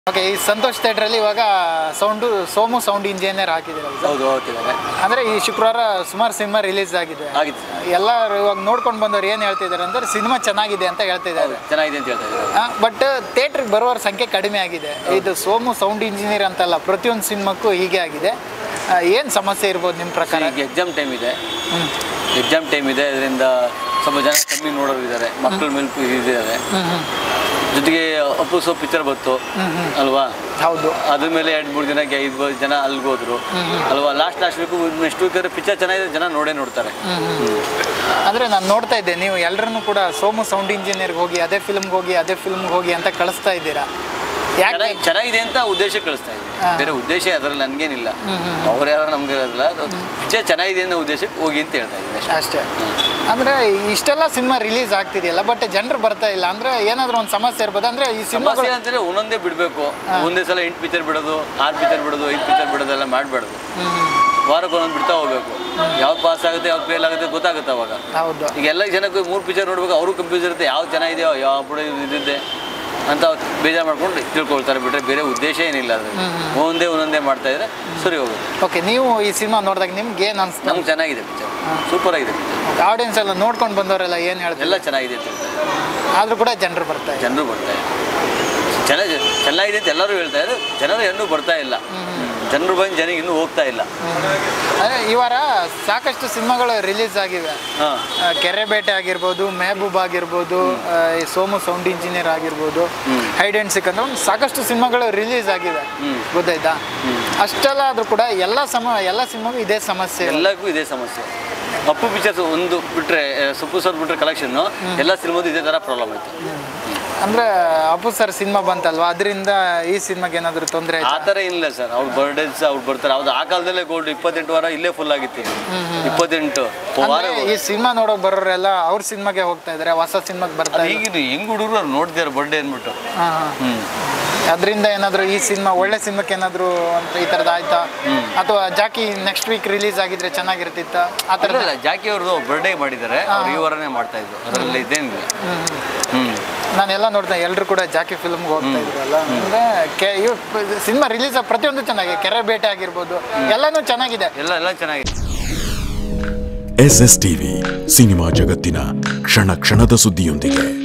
Okay, ಈ ಸಂತೋಷ್ ಥಿಯೇಟ್ರಲ್ಲಿ ಇವಾಗ ಸೋಮು ಸೌಂಡ್ ಇಂಜಿನಿಯರ್ ಹಾಕಿದ್ದೀರಲ್ಲ? ಹೌದು, ಹಾಕಿದ್ದಾರೆ. ಅಂದರೆ ಈ ಶುಕ್ರವಾರ ಸುಮಾರು ಸಿನಿಮಾ ರಿಲೀಸ್ ಆಗಿದೆ. ಎಲ್ಲರೂ ಇವಾಗ ನೋಡ್ಕೊಂಡು ಬಂದವ್ರು ಏನು ಹೇಳ್ತಿದ್ದಾರೆ ಅಂದರೆ ಸಿನಿಮಾ ಚೆನ್ನಾಗಿದೆ ಅಂತ ಹೇಳ್ತಿದ್ದಾರೆ. ಚೆನ್ನಾಗಿದೆ ಅಂತ ಹೇಳ್ತಿದ್ದಾರೆ. ಬಟ್ ಥಿಯೇಟ್ರಿಗೆ ಬರುವವರ ಸಂಖ್ಯೆ ಕಡಿಮೆ ಆಗಿದೆ. ಇದು ಸೋಮು ಸೌಂಡ್ ಇಂಜಿನಿಯರ್ ಅಂತಲ್ಲ, ಪ್ರತಿಯೊಂದು ಸಿನಿಮಾಕ್ಕೂ ಹೀಗೆ ಆಗಿದೆ. ಏನು ಸಮಸ್ಯೆ ಇರ್ಬೋದು ನಿಮ್ಮ ಪ್ರಕಾರ? ಈಗ ಎಕ್ಸಾಮ್ ಟೈಮ್ ಇದೆ, ಅದರಿಂದ ಸ್ವಲ್ಪ ಜನ ಕಮ್ಮಿ ನೋಡೋರು ಇದ್ದಾರೆ, ಮಕ್ಕಳ ಮೇಲೆ ಇದ್ದಾರೆ. ಜೊತೆಗೆ ಅಪ್ಪು ಸೋ ಪಿಕ್ಚರ್ ಬಂತು ಅಲ್ವಾ? ಹೌದು. ಅದ್ರ ಮೇಲೆ 2-3 ದಿನಕ್ಕೆ 5 ಜನ ಅಲ್ಗೋದ್ರು ಅಲ್ವಾ? Last week next week picture ಚೆನ್ನಾಗಿದೆ, ಜನ ನೋಡ್ತಾರೆ. ಅಂದರೆ ನಾನು ನೋಡ್ತಾ ಇದ್ದೆ, ನೀವು ಎಲ್ಲರನ್ನೂ ಕೂಡ ಸೋಮು ಸೌಂಡ್ ಇಂಜಿನಿಯರ್ಗೆ ಹೋಗಿ ಅದೇ ಫಿಲ್ಮ್ಗೆ ಹೋಗಿ ಅಂತ ಕಳಿಸ್ತಾ ಇದ್ದೀರಾ. ಚೆನ್ನಾಗಿದೆ ಅಂತ ಉದ್ದೇಶ ಕಳಿಸ್ತಾ ಇದ್ದೀವಿ, ಬೇರೆ ಉದ್ದೇಶ ಅದರಲ್ಲಿ ನನಗೇನಿಲ್ಲ. ಅವ್ರು ಯಾರು ನಮ್ಗೆ ಇರೋದಿಲ್ಲ, ಪಿಕ್ಚರ್ ಚೆನ್ನಾಗಿದೆ ಅನ್ನೋ ಉದ್ದೇಶಕ್ಕೆ ಹೋಗಿ ಅಂತ ಹೇಳ್ತಾ ಇದ್ದೀನಿ ಅಷ್ಟೇ. ಅಂದರೆ ಇಷ್ಟೆಲ್ಲ ಸಿನಿಮಾ ರಿಲೀಸ್ ಆಗ್ತಿದೆಯಲ್ಲ, ಬಟ್ ಜನರು ಬರ್ತಾ ಇಲ್ಲ ಅಂದರೆ ಏನಾದರೂ ಒಂದು ಸಮಸ್ಯೆ ಇರ್ಬೋದು. ಅಂದರೆ ಈ ಸಮಸ್ಯೆ ಅಂತಂದರೆ ಒಂದೊಂದೇ ಬಿಡಬೇಕು. ಒಂದೇ ಸಲ 8 ಪಿಕ್ಚರ್ ಬಿಡೋದು, 6 ಪಿಕ್ಚರ್ ಬಿಡೋದು, 5 ಪಿಕ್ಚರ್ ಬಿಡೋದೆಲ್ಲ ಮಾಡಬಾರ್ದು. ವಾರಕ್ಕೆ ಒಂದೊಂದು ಬಿಡ್ತಾ ಹೋಗ್ಬೇಕು. ಯಾವ್ದು ಪಾಸ್ ಆಗುತ್ತೆ, ಯಾವ್ದು ಫೇಲ್ ಆಗುತ್ತೆ ಗೊತ್ತಾಗುತ್ತೆ ಅವಾಗ. ಹೌದು. ಈಗ ಎಲ್ಲ ಜನಕ್ಕೆ 3 ಪಿಕ್ಚರ್ ನೋಡ್ಬೇಕು, ಅವರು ಕನ್ಫ್ಯೂಸ್ ಇರುತ್ತೆ, ಯಾವ್ದು ಚೆನ್ನಾಗಿದೆಯೋ ಯಾವ ಬಿಡೋ ಇದಿದೆ ಅಂತ ಬೇಜಾರು ಮಾಡ್ಕೊಂಡು ತಿಳ್ಕೊಳ್ತಾರೆ. ಬಿಟ್ಟರೆ ಬೇರೆ ಉದ್ದೇಶ ಏನಿಲ್ಲ. ಅದ್ರಲ್ಲಿ ಒಂದೊಂದೇ ಮಾಡ್ತಾ ಇದ್ರೆ ಸರಿ ಹೋಗುತ್ತೆ. ಓಕೆ, ನೀವು ಈ ಸಿನಿಮಾ ನೋಡಿದಾಗ ನಿಮ್ಗೆ ಏನು ಅನ್ಸುತ್ತೆ? ನಮ್ಗೆ ಚೆನ್ನಾಗಿದೆ ಪಿಕ್ಚರ್, ಸೂಪರ್ ಆಗಿದೆ ಪಿಕ್ಚರ್. ಆಡಿಯನ್ಸ್ ಎಲ್ಲ ನೋಡ್ಕೊಂಡು ಬಂದವರೆಲ್ಲ ಏನು ಹೇಳ್ತಾರೆ? ಎಲ್ಲ ಚೆನ್ನಾಗಿದೆ ಅಂತ ಹೇಳ್ತಾರೆ. ಆದರೂ ಕೂಡ ಜನರು ಬರ್ತಾರೆ. ಚೆನ್ನಾಗಿದೆ ಅಂತ ಎಲ್ಲರೂ ಹೇಳ್ತಾ ಇದ್ದಾರೆ. ಜನರು ಇನ್ನೂ ಬರ್ತಾ ಇಲ್ಲ. ಜನರು ಬಂದು ಜನಕ್ಕೆ ಇನ್ನೂ ಹೋಗ್ತಾ ಇಲ್ಲ. ಈ ವಾರ ಸಾಕಷ್ಟು ಸಿನಿಮಾಗಳು ರಿಲೀಸ್ ಆಗಿವೆ. ಕೆರೆಬೇಟೆ ಆಗಿರ್ಬೋದು, ಮೆಹಬೂಬ್ ಆಗಿರ್ಬೋದು, ಸೋಮು ಸೌಂಡ್ ಇಂಜಿನಿಯರ್ ಆಗಿರ್ಬೋದು, ಹೈಡ್ ಆ್ಯಂಡ್ ಸಿಕ್ ಅಂತ ಸಾಕಷ್ಟು ಸಿನಿಮಾಗಳು ರಿಲೀಸ್ ಆಗಿವೆ. ಗೊತ್ತಾಯ್ತಾ? ಅಷ್ಟೆಲ್ಲ ಆದರೂ ಕೂಡ ಎಲ್ಲ ಸಿನಿಮಾಗೂ ಇದೇ ಸಮಸ್ಯೆ. ಎಲ್ಲಕ್ಕೂ ಇದೇ ಸಮಸ್ಯೆ. ಅಪ್ಪು ಪಿಕ್ಚರ್ಸ್ ಒಂದು ಬಿಟ್ಟರೆ, ಸುಪ್ಪು ಸರ್ ಬಿಟ್ಟರೆ ಕಲೆಕ್ಷನ್ನು ಎಲ್ಲ ಸಿನಿಮಾದು ಇದೇ ಥರ ಪ್ರಾಬ್ಲಮ್ ಆಯಿತು. ಅಂದರೆ ಅಪ್ಪು ಸರ್ ಸಿನಿಮಾ ಬಂತಲ್ವಾ, ಅದರಿಂದ ಈ ಸಿನಿಮಾಗೆ ಏನಾದರೂ ತೊಂದರೆ? ಆ ಥರ ಇಲ್ಲ ಸರ್. ಅವ್ರ ಬರ್ಡೇಸ್ ಅವ್ರು ಬರ್ತಾರೆ. ಅವ್ರು ಆ ಕಾಲದಲ್ಲೇ ಗೋಲ್ಡ್ 28 ವಾರ ಇಲ್ಲೇ ಫುಲ್ ಆಗಿತ್ತು. 28 ವಾರ ಈ ಸಿನಿಮಾ ನೋಡೋಕೆ ಬರೋರೆಲ್ಲ ಅವ್ರ ಸಿನಿಮಾಗೆ ಹೋಗ್ತಾ ಇದ್ದಾರೆ, ಹೊಸ ಸಿನಿಮಾಗೆ ಬರ್ತಾರೆ. ಈಗ ಹೆಂಗ್ ಹುಡುಗರು ಅವ್ರು ನೋಡ್ತಿದ್ದಾರೆ ಬರ್ಡೇ ಅಂದ್ಬಿಟ್ಟು. ಅದರಿಂದ ಏನಾದರೂ ಈ ಸಿನಿಮಾ ಒಳ್ಳೆ ಸಿನಿಮಾಕ್ಕೆ ಏನಾದರೂ ಅಂತ ಈ ಥರದ್ದು ಆಯ್ತಾ? ಅಥವಾ ಜಾಕಿ ನೆಕ್ಸ್ಟ್ ವೀಕ್ ರಿಲೀಸ್ ಆಗಿದ್ರೆ ಚೆನ್ನಾಗಿರ್ತಿತ್ತ? ಆ ಥರ ಇಲ್ಲ. ಜಾಕಿ ಅವ್ರದ್ದು ಬರ್ಡೇ ಮಾಡಿದ್ದಾರೆ, ಅವ್ರು ಈ ವಾರನೇ ಮಾಡ್ತಾ ಇದ್ರು. ಅದರಲ್ಲಿ ಇದೇನಿಲ್ಲ. ನಾನೆಲ್ಲ ನೋಡ್ದೆ, ಎಲ್ಲರೂ ಕೂಡ ಜಾಕಿ ಫಿಲ್ಮ್ಗೆ ಹೋಗ್ತಾ ಇದ್ರಲ್ಲ. ಅಂದರೆ ಸಿನಿಮಾ ರಿಲೀಸ್ ಪ್ರತಿಯೊಂದು ಚೆನ್ನಾಗಿದೆ. ಕೆರೆಬೇಟೆ ಆಗಿರ್ಬೋದು, ಎಲ್ಲನೂ ಚೆನ್ನಾಗಿದೆ. ಎಲ್ಲ ಚೆನ್ನಾಗಿದೆ. SS TV ಸಿನಿಮಾ ಜಗತ್ತಿನ ಕ್ಷಣ ಕ್ಷಣದ ಸುದ್ದಿಯೊಂದಿಗೆ.